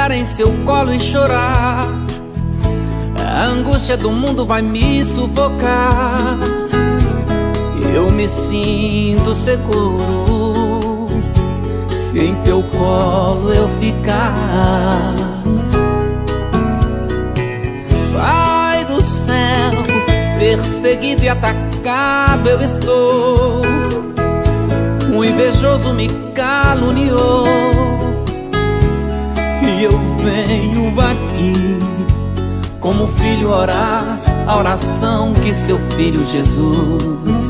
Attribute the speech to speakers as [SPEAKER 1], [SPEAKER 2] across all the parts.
[SPEAKER 1] deitar em seu colo e chorar. A angústia do mundo vai me sufocar. Eu me sinto seguro se em teu colo eu ficar. Pai do céu, perseguido e atacado eu estou. Um invejoso me caluniou e eu venho aqui como filho orar a oração que seu filho Jesus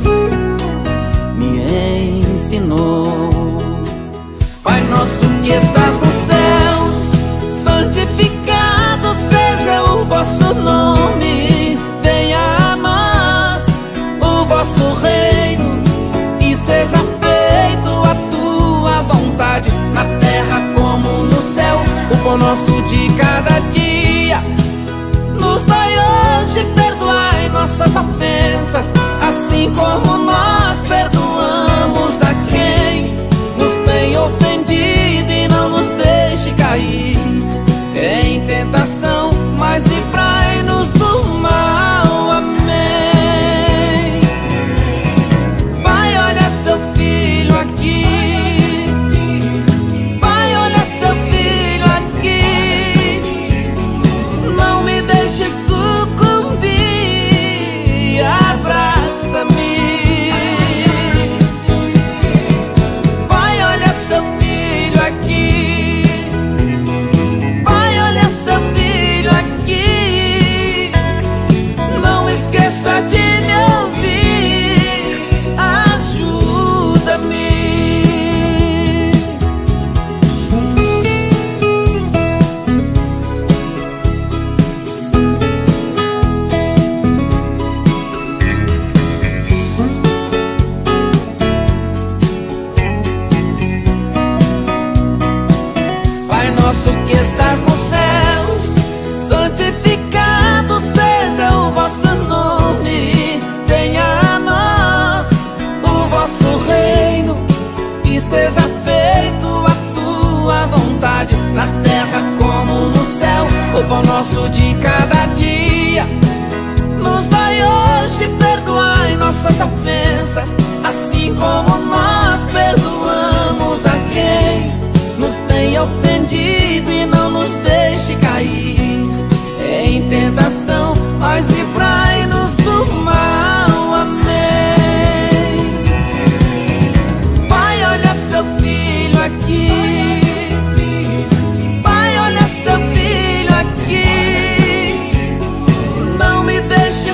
[SPEAKER 1] me ensinou. Pai nosso que estás nos céus, santificado seja o vosso nome. Venha a nós o vosso reino e seja feito a tua vontade, na terra como no céu. O pão nosso de cada dia nos dai hoje, perdoai nossas ofensas, assim como nós perdoamos a quem nos tem ofendido, e não nos deixe cair em tentação, mas livrai-nos do mal. Amém. Pai, olha seu filho aqui. Pai, olha seu filho aqui. Não me deixe sucumbir, abraça-me. Pai, olha seu filho aqui. Pai, olha seu filho aqui. Não esqueça de me ouvir, ajuda-me. Pai nosso que estás nos céus, santificado seja o vosso nome. Venha a nós o vosso reino e seja feito a tua vontade, na terra como no céu. O pão nosso de cada dia nos dai hoje, perdoai nossas ofensas, assim como nós perdoamos a quem nos tem ofendido, e não nos deixe cair em tentação, mas livrai-nos do mal. Amém. Pai, olha seu filho aqui. Pai, olha seu filho aqui. Não me deixe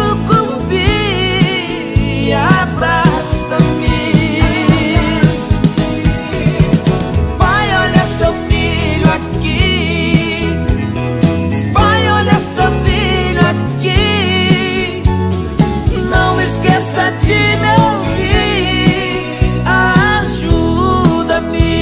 [SPEAKER 1] sucumbir, abraça-me. Pai, olha seu filho aqui. Pai, olha seu filho aqui. Não esqueça de me ouvir, ajuda-me.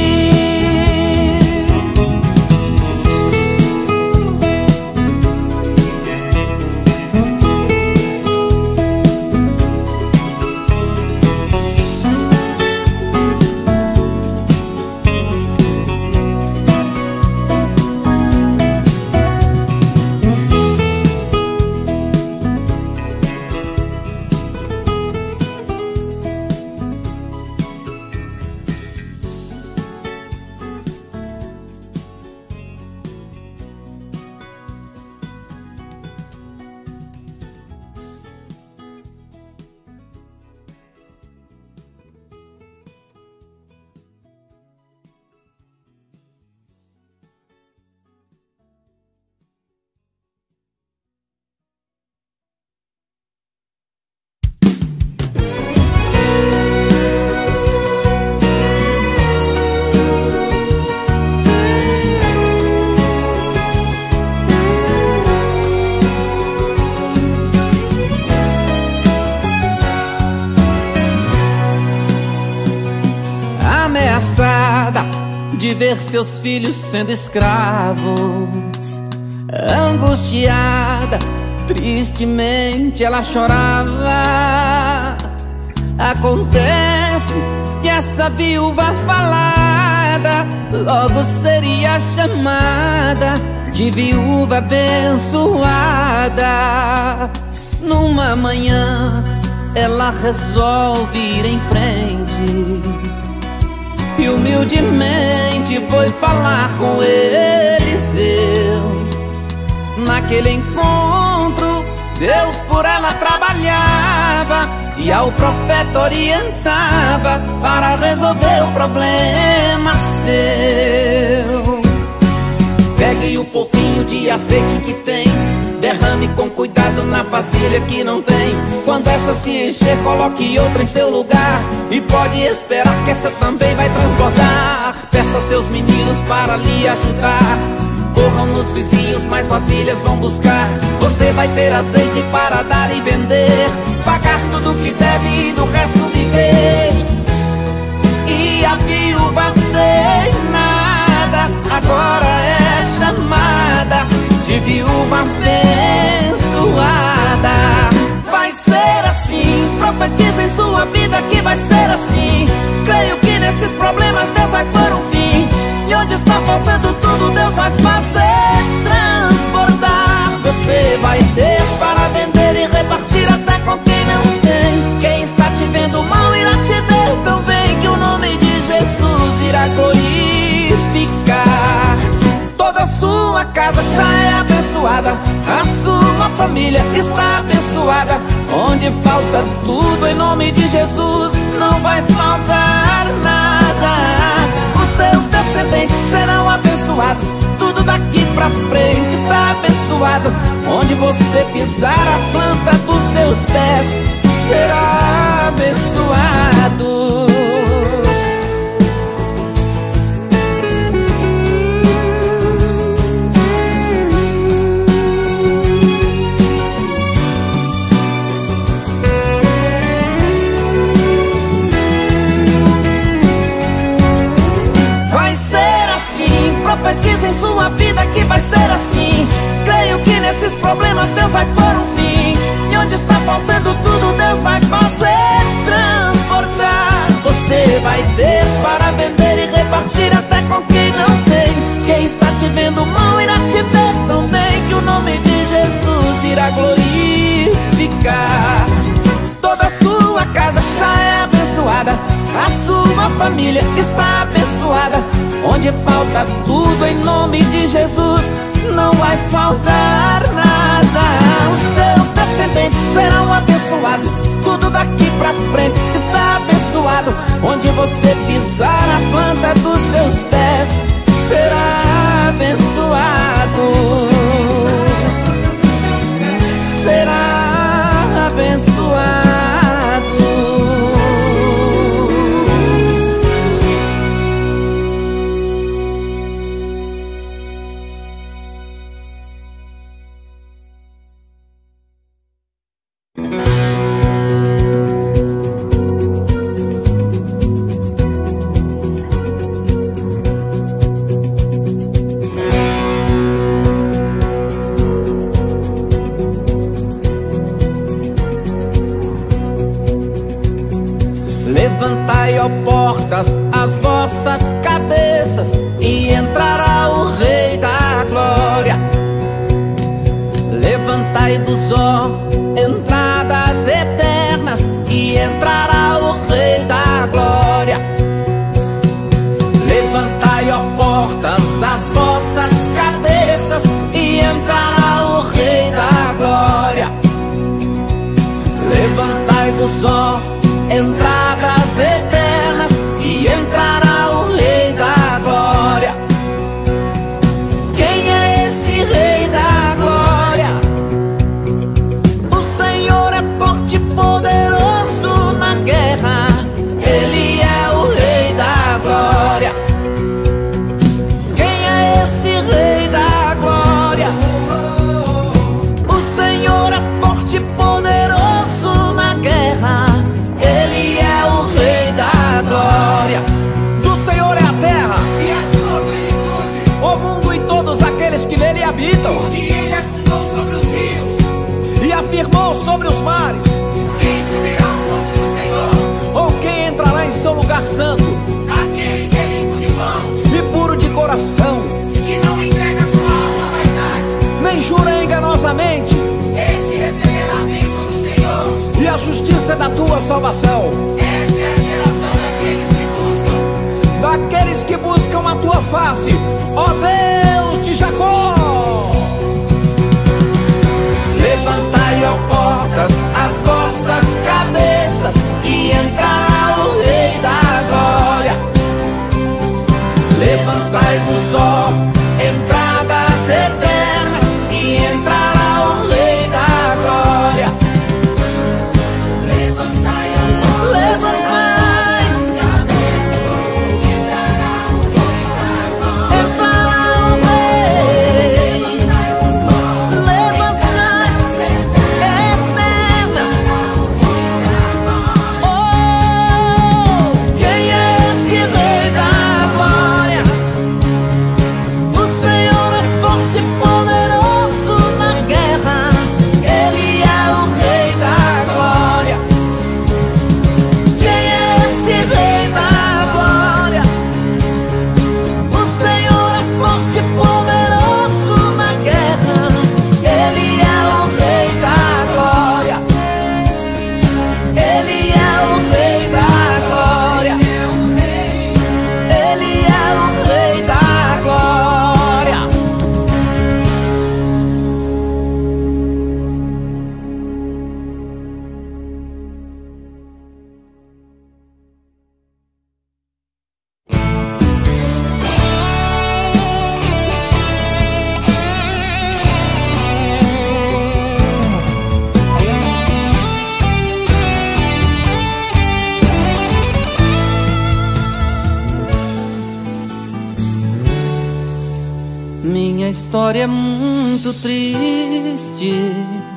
[SPEAKER 1] Ameaçada de ver seus filhos sendo escravos, angustiada, tristemente ela chorava. Acontece que essa viúva falada nada, logo seria chamada de viúva abençoada. Numa manhã ela resolve ir em frente e humildemente foi falar com Eliseu. Naquele encontro Deus por ela trabalhava e ao profeta orientava para resolver o problema seu. Pegue um pouquinho de azeite que tem, derrame com cuidado na vasilha que não tem. Quando essa se encher, coloque outra em seu lugar e pode esperar que essa também vai transbordar. Peça seus meninos para lhe ajudar, corram nos vizinhos, mais vasilhas vão buscar. Você vai ter azeite para dar e vender, pagar tudo que deve e do resto viver. E a viúva sem nada agora é chamada de viúva abençoada. Vai ser assim, profetiza em sua vida que vai ser assim. Creio que nesses problemas Deus vai pôr um fim, e onde está faltando tudo Deus vai fazer transbordar. Você vai ter para vender e repartir até com quem não tem. Quem está te vendo mal irá te ver tão bem que o nome de Jesus irá glorificar. Toda a sua casa já é abençoada, a sua família está abençoada. Onde falta tudo, em nome de Jesus não vai faltar nada. Os seus descendentes serão abençoados, tudo daqui pra frente está abençoado. Onde você pisar, a planta dos seus pés será abençoado. Profetiza em sua vida que vai ser assim. Creio que nesses problemas Deus vai pôr um fim, e onde está faltando tudo Deus vai fazer transportar. Você vai ter para vender e repartir até com quem não tem. Quem está te vendo mal irá te ver tão bem que o nome de Jesus irá glorificar. Toda a sua casa já é abençoada, a sua família está abençoada. Onde falta tudo, em nome de Jesus não vai faltar nada. Os seus descendentes serão abençoados, tudo daqui pra frente está abençoado. Onde você pisar, a planta dos seus pés será abençoado. Será abençoado. Levantai, ó portas, as vossas cabeças, e entrará o Rei da Glória. Levantai-vos, ó entradas eternas, e entrará o Rei da Glória. Levantai, ó portas, as vossas cabeças, e entrará o Rei da Glória. Levantai-vos, ó entradas eternas, e entrará o Rei da Glória. Quem é esse Rei da Glória?
[SPEAKER 2] da tua salvação.
[SPEAKER 1] Esta é a geração
[SPEAKER 2] daqueles que buscam a tua face, ó Deus de Jacó.
[SPEAKER 1] Levantai, ó portas, as vossas cabeças, e entrará o Rei da Glória. Levantai-vos, ó entradas eternas, e entrará o Rei da Glória. Levantai, ó portas, levantai as cabeças, e entrará o Rei da Glória. Entrará o Rei. Levantai-vos, ó levantai eternas. Oh, quem é esse Rei da Glória? O Senhor é forte e poderoso na guerra. Ele é o Rei da Glória. Quem é esse Rei da Glória? O Senhor é forte e poderoso na guerra. Ele é o Rei da Glória. Ele é o Rei da Glória. Ele é o Rei da Glória. Minha história é muito triste.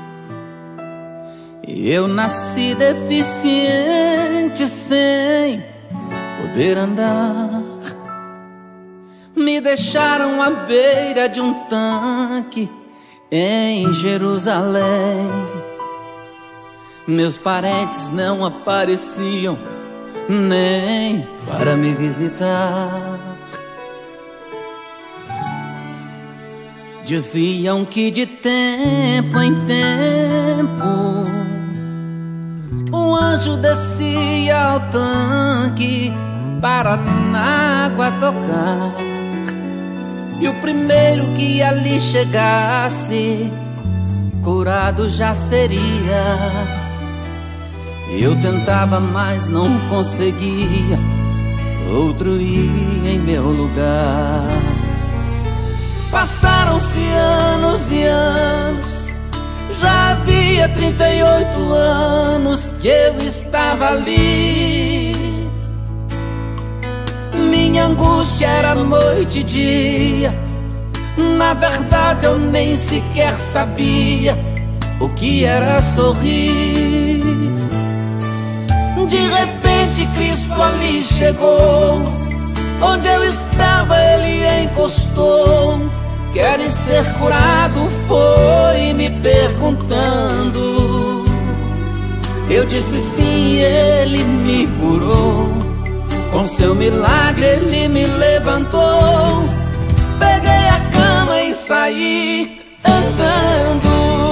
[SPEAKER 1] Eu nasci deficiente, sem poder andar. Me deixaram à beira de um tanque em Jerusalém. Meus parentes não apareciam nem para me visitar. Diziam que de tempo em tempo um anjo descia ao tanque para na água tocar, e o primeiro que ali chegasse curado já seria. Eu tentava, mas não conseguia, outro ia em meu lugar. Passaram-se anos e anos, já havia 38 anos que eu estava ali. Minha angústia era noite e dia, na verdade eu nem sequer sabia o que era sorrir. De repente Cristo ali chegou, onde eu estava ele encostou. Queres ser curado? Foi me perguntando. Eu disse sim, ele me curou. Com seu milagre ele me levantou. Peguei a cama e saí andando.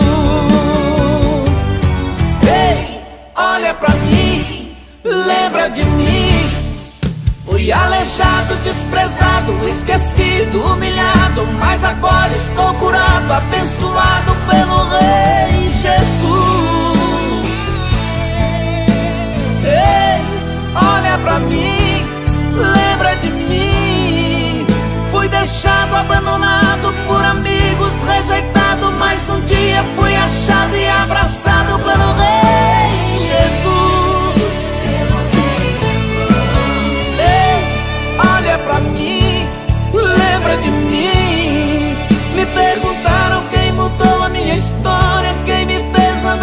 [SPEAKER 1] Ei, olha pra mim, lembra de mim. Fui aleijado, desprezado, esquecido, humilhado, mas agora estou curado, abençoado pelo Rei Jesus. Ei, olha pra mim, lembra de mim. Fui deixado, abandonado por amigos, rejeitado, mas um dia fui achado e abraçado pelo Rei Jesus. Olha pra mim, lembra de mim. Me perguntaram quem mudou a minha história, quem me fez andar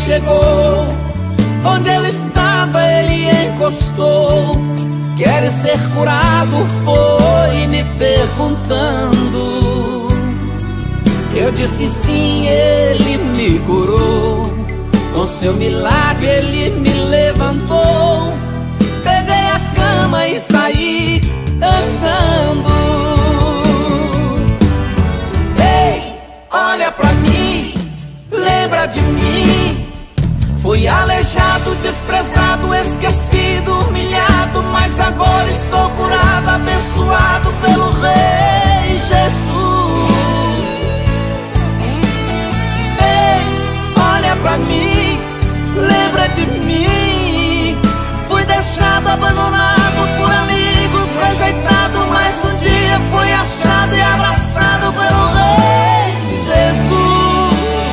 [SPEAKER 1] chegou. Onde eu estava ele encostou. Queres ser curado? Foi me perguntando. Eu disse sim, ele me curou. Com seu milagre ele me levantou. Peguei a cama e saí andando. Ei, olha pra mim, lembra de mim. Fui aleijado, desprezado, esquecido, humilhado, mas agora estou curado, abençoado pelo Rei Jesus. Ei, olha pra mim, lembra de mim. Fui deixado, abandonado por amigos, rejeitado, mas um dia fui achado e abraçado pelo Rei Jesus.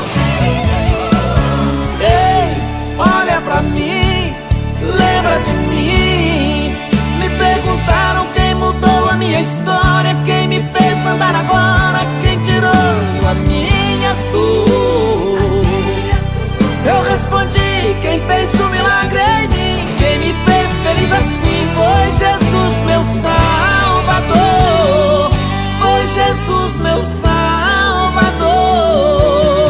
[SPEAKER 1] Ei, olha pra mim, lembra de mim. Me perguntaram quem mudou a minha história, quem me fez andar agora, quem tirou a minha dor. Eu respondi, quem fez o milagre em mim, quem me fez feliz assim foi Jesus, meu Salvador. Foi Jesus, meu Salvador.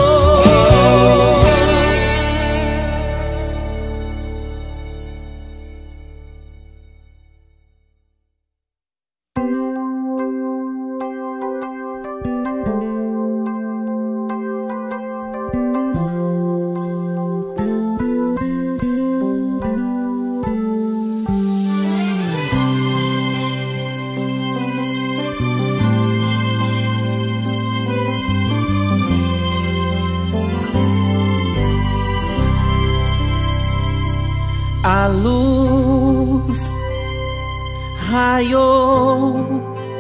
[SPEAKER 1] A luz raiou,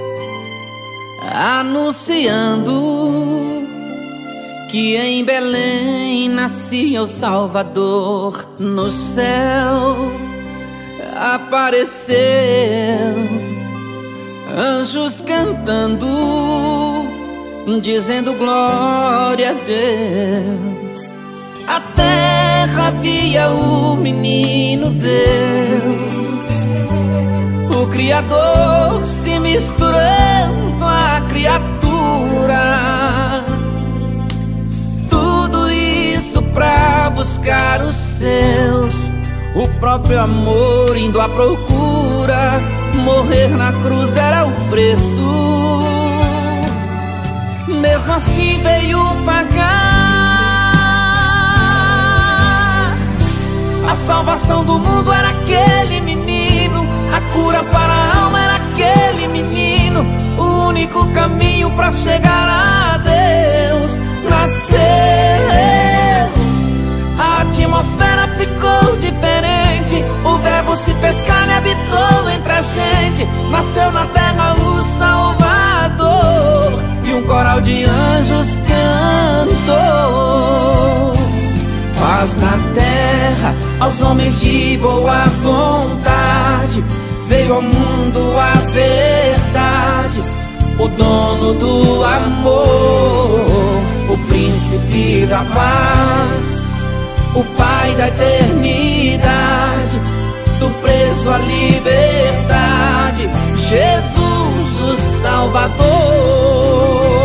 [SPEAKER 1] anunciando que em Belém nascia o Salvador. No céu apareceu anjos cantando, dizendo glória a Deus. A terra via o menino Deus, o Criador se misturando à criatura. Tudo isso pra buscar os seus, o próprio amor indo à procura. Morrer na cruz era o preço, mesmo assim veio pagar. A salvação do mundo era aquele menino, a cura para a alma era aquele menino. O único caminho para chegar a Deus nasceu. A atmosfera ficou diferente, o verbo se fez carne e habitou entre a gente. Nasceu na terra o Salvador e um coral de anjos cantou. Paz na terra aos homens de boa vontade, veio ao mundo a verdade, o dono do amor, o príncipe da paz, o pai da eternidade, do preso à liberdade, Jesus o Salvador.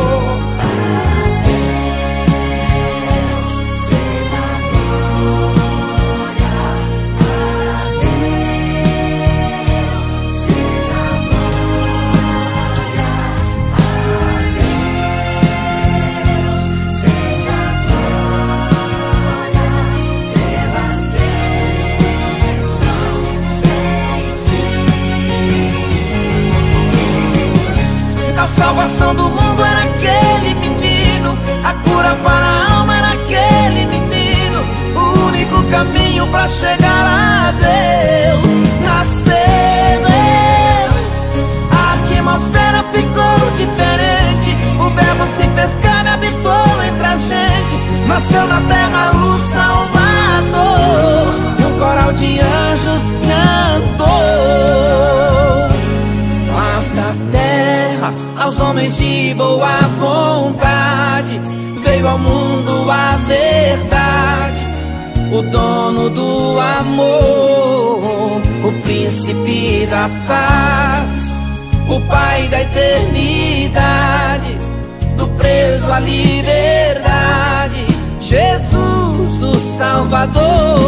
[SPEAKER 1] A salvação do mundo era aquele menino, a cura para a alma era aquele menino. O único caminho para chegar a Deus nasceu. A atmosfera ficou diferente, o verbo se fez carne e habitou entre a gente. Nasceu na terra o Salvador e um coral de anjos cantou. Paz da terra aos homens de boa vontade, veio ao mundo a verdade, o dono do amor, o príncipe da paz, o Pai da eternidade, do preso à liberdade, Jesus o Salvador.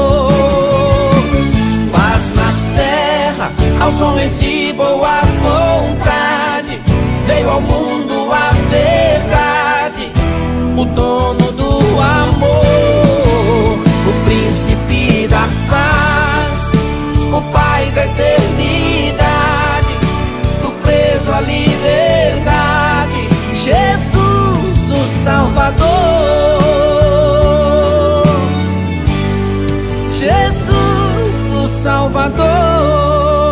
[SPEAKER 1] Paz na terra aos homens de boa vontade, veio ao mundo a verdade, o dono do amor, o príncipe da paz, o Pai da eternidade, do preso à liberdade, Jesus o Salvador. Jesus o Salvador.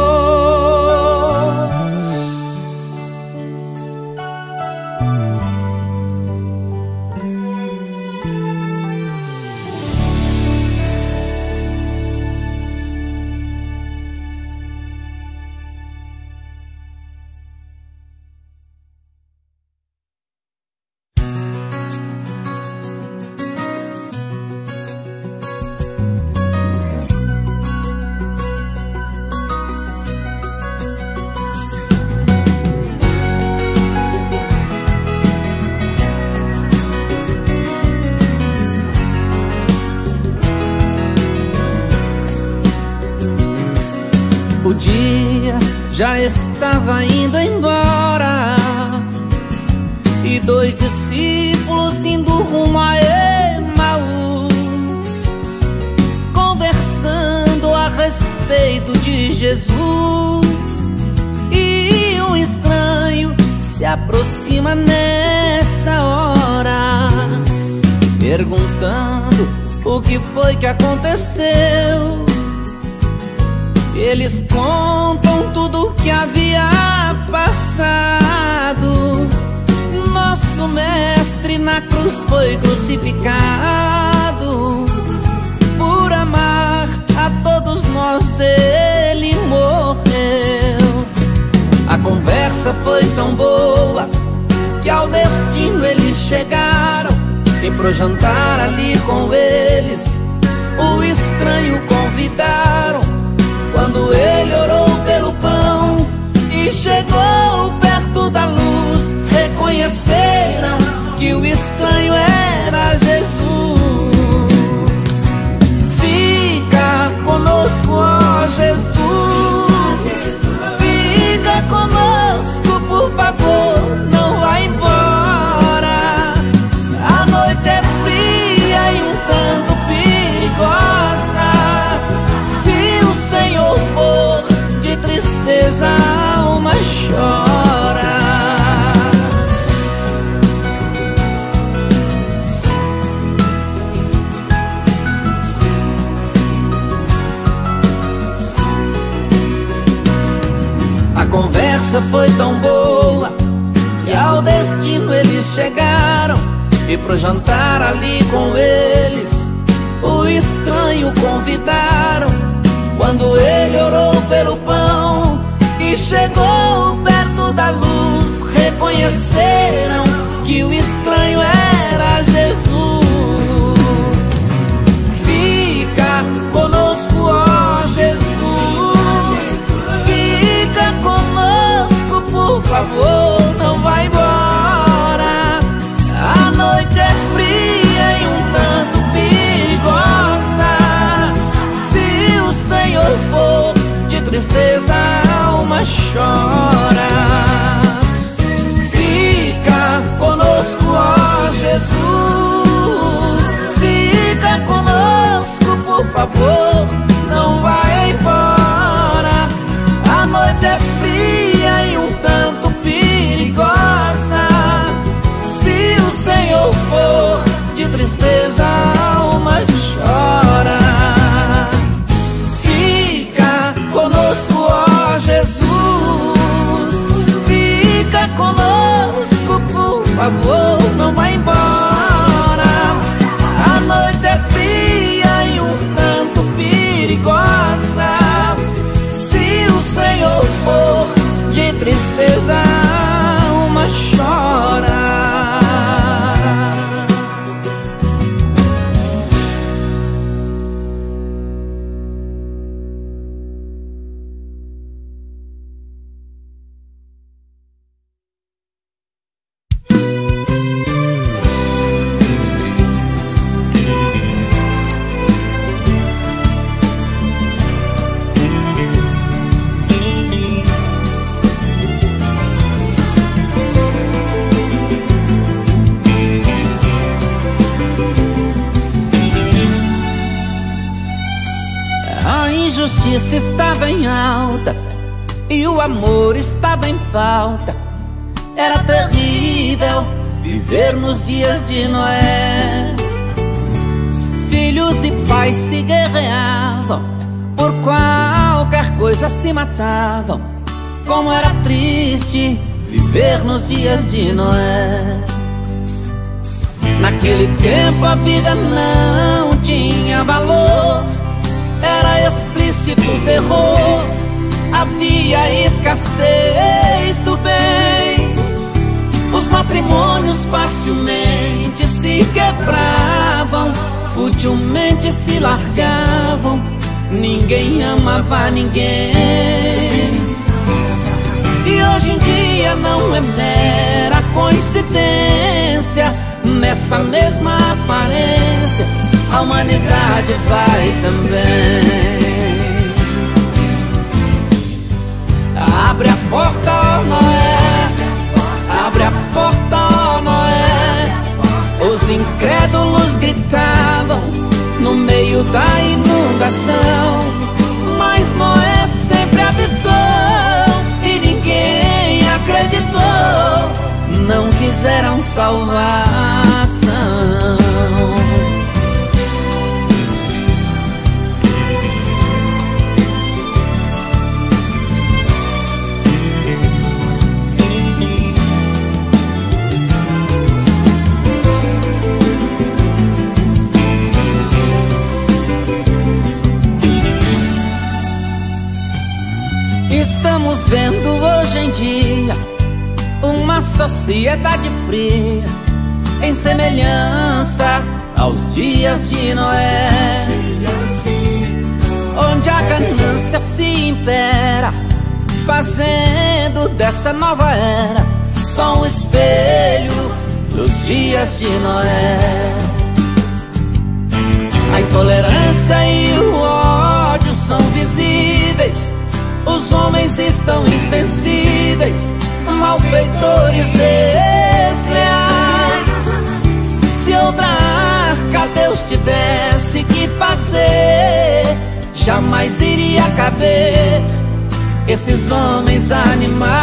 [SPEAKER 2] O dia já estava indo embora e dois discípulos indo rumo a Emaús, conversando a respeito de Jesus. E um estranho se aproxima nessa hora, perguntando o que foi que aconteceu. Eles contam tudo o que havia passado. Nosso mestre na cruz foi crucificado. Por amar a todos nós ele morreu. A conversa foi tão boa que ao destino eles chegaram. E pro jantar ali com eles o estranho convidaram. Quando ele orou pelo pão e chegou perto da luz, reconheceram que o estranho era Jesus. Fica conosco, ó Jesus, fica conosco, por favor, não vá embora. A noite é fria e um tanto perigosa. De tristeza a alma chora. A conversa foi tão boa que ao destino eles chegaram. E pro jantar ali com eles o estranho convidaram. Quando ele orou pelo pão e chegou perto da luz, reconheceram que o estranho era Jesus. Fica conosco, ó Jesus, fica conosco, por favor, não vá embora. A noite é fria e um tanto perigosa. Senhor for, de tristeza a alma chora. Fica conosco, ó Jesus, fica conosco, por favor, não vai embora. A noite é fria e um tanto perigosa. Se o Senhor for, de tristeza a alma chora. Jesus, fica conosco, por favor, não vá embora. A noite é fria e um tanto perigosa. injustiça estava em alta e o amor estava em falta. Era terrível viver nos dias de Noé. Filhos e pais se guerreavam, por qualquer coisa se matavam. Como era triste viver nos dias de Noé. Naquele tempo a vida não tinha valor, era explícito o terror, havia escassez do bem. Os matrimônios facilmente se quebravam, futilmente se largavam, ninguém amava ninguém. E hoje em dia não é mera coincidência, nessa mesma aparência a humanidade vai também. Abre a porta, ó Noé, abre a porta, ó Noé. Os incrédulos gritavam no meio da inundação, mas Noé sempre avisou e ninguém acreditou. Não quiseram salvação. Estamos vendo hoje em dia uma sociedade fria, em semelhança aos dias de Noé, onde a ganância se impera, fazendo dessa nova era só um espelho dos dias de Noé. A intolerância e o ódio são visíveis, os homens estão insensíveis, malfeitores desleais. Se outra arca Deus tivesse que fazer, jamais iria caber esses homens animais.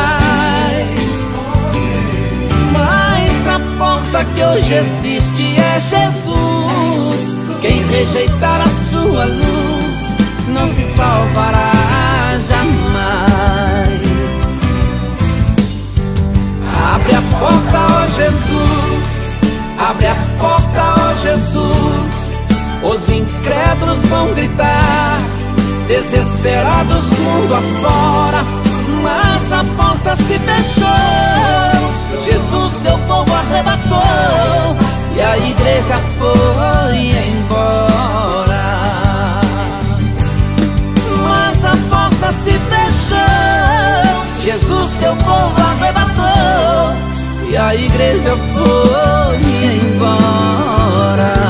[SPEAKER 2] Mas a porta que hoje existe é Jesus. Quem rejeitar a sua luz não se salvará jamais. Abre a porta, ó Jesus, abre a porta, ó Jesus. Os incrédulos vão gritar, desesperados mundo afora, mas a porta se fechou. Jesus seu povo arrebatou e a igreja foi embora. Mas a porta se fechou, Jesus seu povo arrebatou e a igreja foi embora.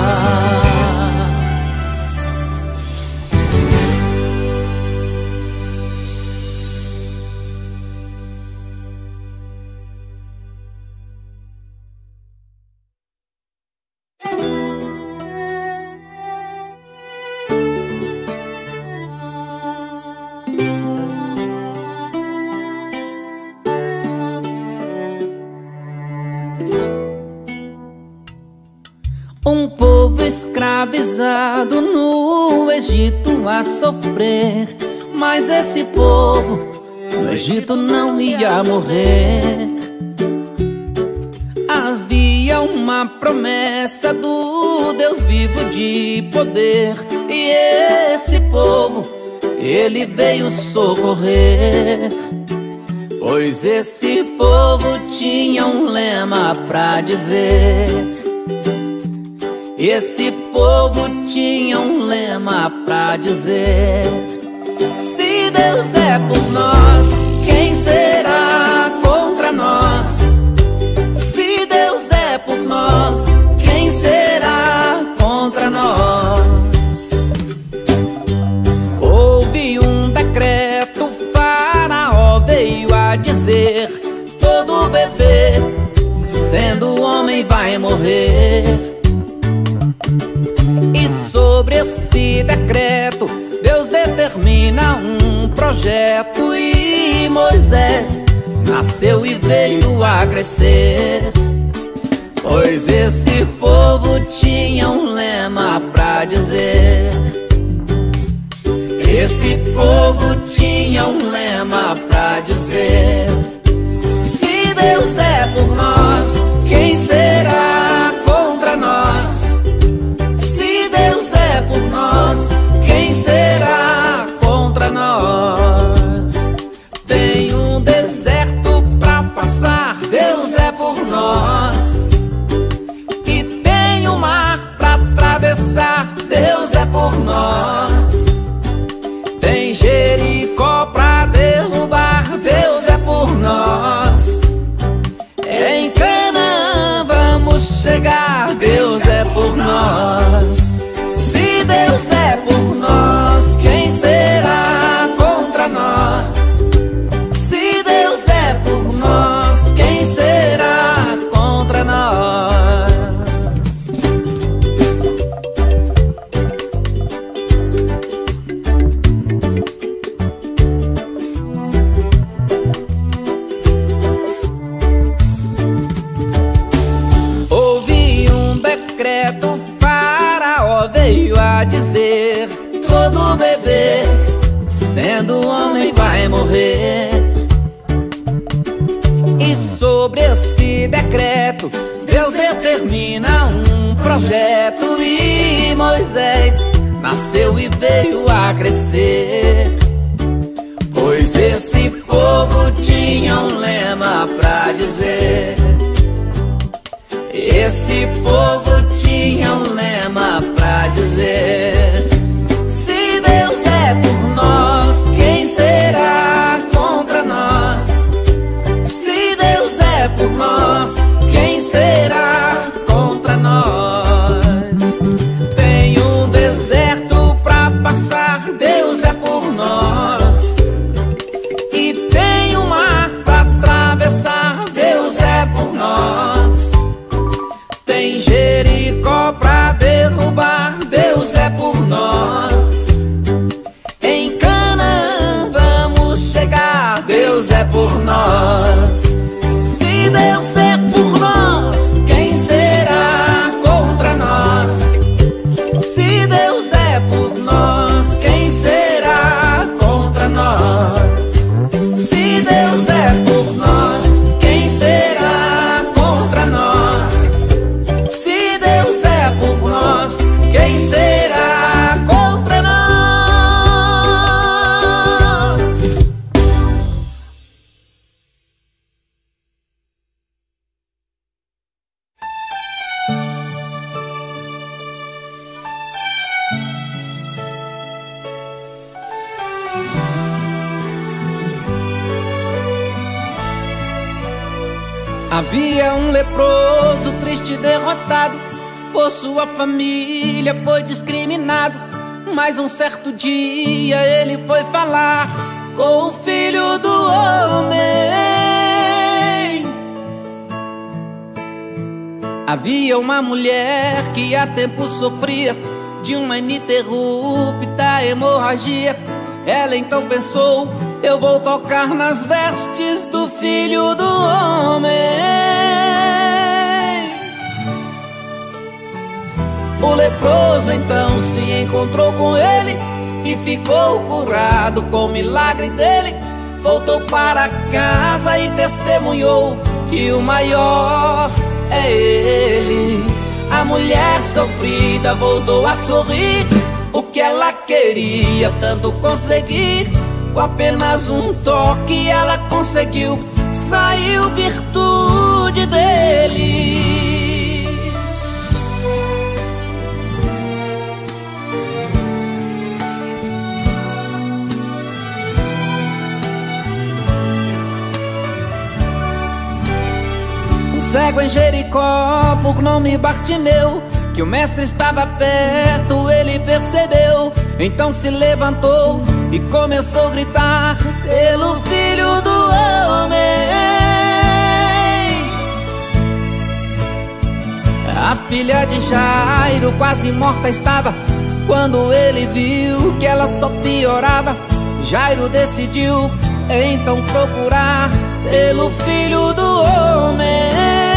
[SPEAKER 2] Um povo escravizado no Egito a sofrer, mas esse povo no Egito não ia morrer. Havia uma promessa do Deus vivo de poder, e esse povo, ele veio socorrer. Pois esse povo tinha um lema pra dizer. Esse povo tinha um lema pra dizer: se Deus é por nós, quem será contra nós? Se Deus é por nós, quem será contra nós? Houve um decreto, Faraó veio a dizer: todo bebê, sendo homem, vai morrer. E sobre esse decreto, Deus determinou projeto e Moisés nasceu e veio a crescer. Pois esse povo tinha um lema pra dizer. Esse povo tinha um lema pra dizer: se Deus é por nós, quem será contra nós? Se Deus é por nós, quem será contra nós? Tem um deserto pra passar, Deus é por nós. E tem um mar pra atravessar, Deus é por nós. Tem Jericó pra derrubar, Deus é por nós. Em Canaã vamos chegar, Deus é por nós. Se Deus é por nós, quem será contra nós? Se Deus é por nós, quem será contra nós? Veio a dizer: todo bebê, sendo homem, vai morrer. E sobre esse decreto, Deus determina um projeto e Moisés nasceu e veio a crescer. Pois esse povo tinha um lema pra dizer. Esse povo tinha um lema pra dizer: se Deus é por nós, quem será contra nós? Se Deus é por nós, quem será contra nós? Tem um deserto pra passar, Deus é por nós. E tem um mar pra atravessar, Deus é por nós. Tem Jericó pra derrubar, Deus é por nós. Em Canaã vamos chegar, Deus é por nós. Se Deus é por nós, quem será contra nós? Se Deus é por nós, quem será contra nós? Se Deus é por nós, quem será contra nós? Se Deus é por nós, quem será contra nós? Havia um leproso triste e derrotado, por sua família foi discriminado. Mas um certo dia ele foi falar com o Filho do Homem. Havia uma mulher que há tempo sofria de uma ininterrupta hemorragia. Ela então pensou: eu vou tocar nas vestes do Filho do Homem. O leproso então se encontrou com ele e ficou curado com o milagre dele. Voltou para casa e testemunhou que o maior é ele. A mulher sofrida voltou a sorrir. O que ela queria tanto conseguir, com apenas um toque ela conseguiu. Saiu virtude dele. Cego em Jericó, por nome Bartimeu, que o mestre estava perto, ele percebeu. Então se levantou e começou a gritar pelo Filho do Homem. A filha de Jairo quase morta estava, quando ele viu que ela só piorava. Jairo decidiu então procurar pelo filho do homem.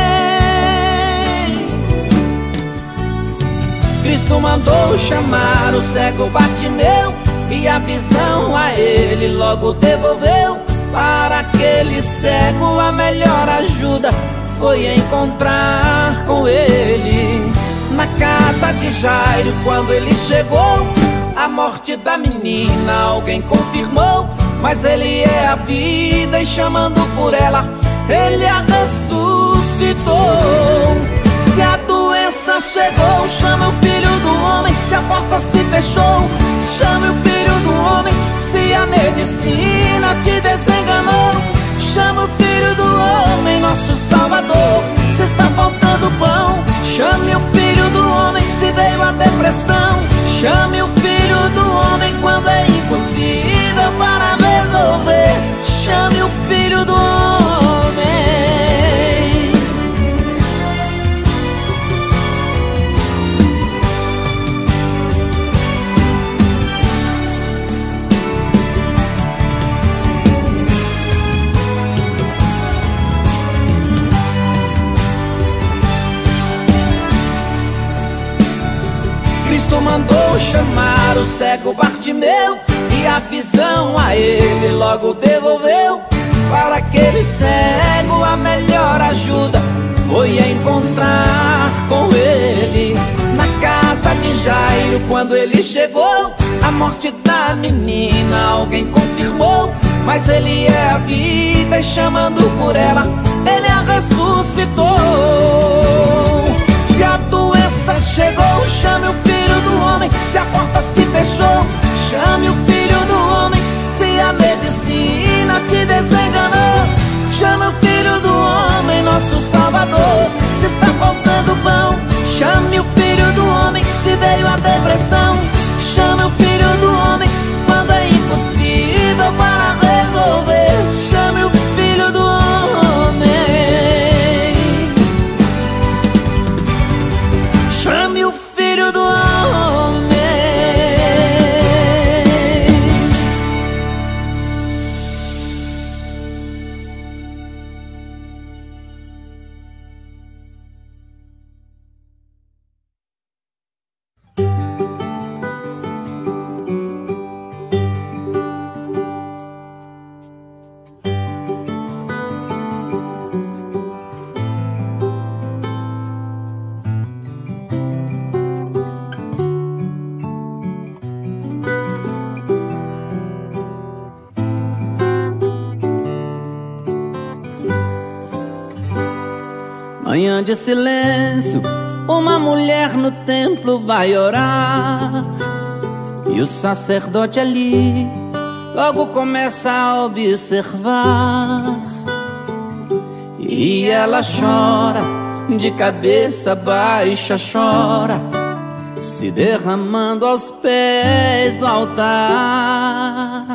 [SPEAKER 2] Cristo mandou chamar o cego Bartimeu e a visão a ele logo devolveu. Para aquele cego a melhor ajuda foi encontrar com ele. Na casa de Jairo, quando ele chegou, a morte da menina alguém confirmou. Mas ele é a vida e chamando por ela, ele a ressuscitou. Se a doença chegou, chame o filho do homem. Se a porta se fechou, chame o filho do homem. Se a medicina te desenganou, chame o filho do homem, nosso Salvador. Se está faltando pão, chame o filho do homem. Se veio a depressão, chame o filho do homem. Quando é impossível para resolver, chame o filho do homem. Cristo mandou chamar o cego Bartimeu e a visão a ele logo devolveu. Para aquele cego a melhor ajuda foi encontrar com ele. Na casa de Jairo, quando ele chegou, a morte da menina alguém confirmou. Mas ele é a vida e chamando por ela, ele a ressuscitou. Se a doença chegou, chame o filho do homem. Se a porta se fechou, chame o filho do homem. Se a medicina te desenganou, chame o filho do homem, nosso Salvador. Se está faltando pão, chame o filho do homem. Se veio a depressão, chame o filho do homem. Quando é impossível para resolver, chame o filho do homem. Chame o filho do homem. Manhã de silêncio, uma mulher no templo vai orar. E o sacerdote ali logo começa a observar. E ela chora, de cabeça baixa chora, se derramando aos pés do altar.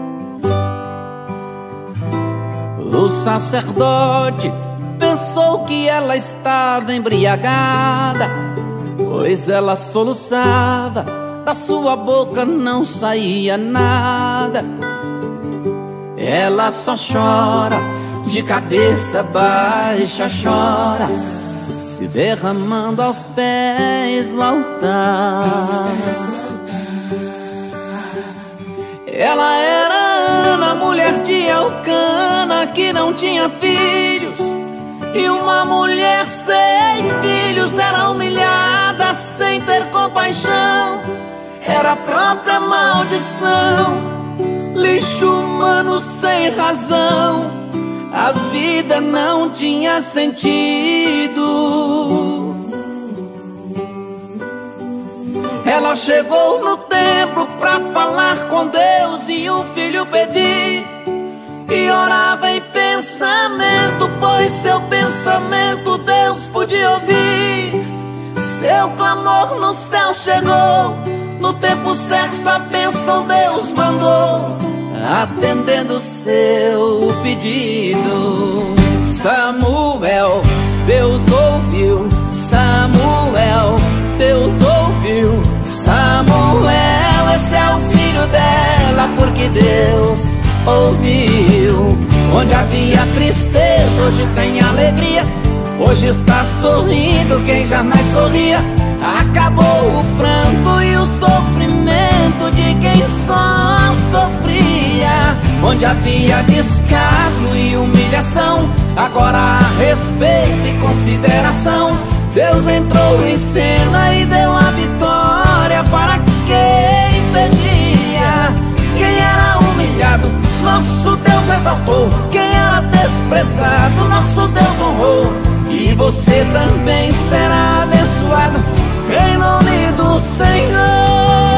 [SPEAKER 2] O sacerdote pensou que ela estava embriagada, pois ela soluçava, da sua boca não saía nada. Ela só chora, de cabeça baixa chora, se derramando aos pés do altar. Ela era Ana, mulher de Elcana, que não tinha filhos. E uma mulher sem filhos era humilhada sem ter compaixão. Era a própria maldição, lixo humano sem razão. A vida não tinha sentido. Ela chegou no templo pra falar com Deus e um filho pedir. E orava em pensamento, pois seu pensamento Deus podia ouvir. Seu clamor no céu chegou, no tempo certo a bênção Deus mandou, atendendo seu pedido. Samuel, Deus ouviu. Samuel, Deus ouviu. Samuel, esse é o filho dela, porque Deus ouviu. Onde havia tristeza, hoje tem alegria. Hoje está sorrindo quem jamais sorria. Acabou o pranto e o sofrimento de quem só sofria. Onde havia descaso e humilhação, agora há respeito e consideração. Deus entrou em cena e deu a vitória para quem pedia. Quem era humilhado, nosso Deus exaltou. Quem era desprezado, nosso Deus honrou. E você também será abençoado em nome do Senhor.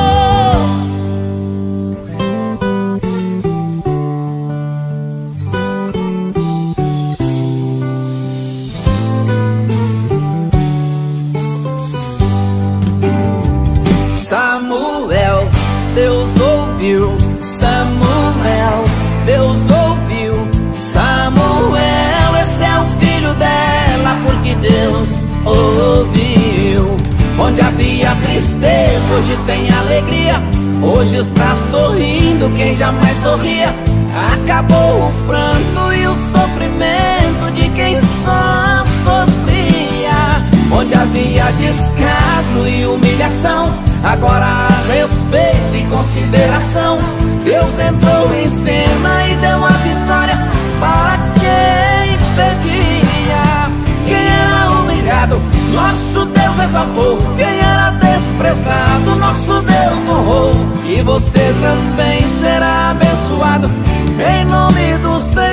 [SPEAKER 2] Samuel, Deus ouviu. Samuel, Deus ouviu. Samuel, esse é o filho dela, porque Deus ouviu. Onde havia tristeza, hoje tem alegria. Hoje está sorrindo quem jamais sorria. Acabou o pranto e o sofrimento de quem só sofria. Onde havia descaso e humilhação, agora há respeito e consideração. Deus entrou em cena e deu a vitória para quem pedia. Quem era humilhado, nosso Deus exaltou. Quem era desprezado, nosso Deus honrou. E você também será abençoado em nome do Senhor.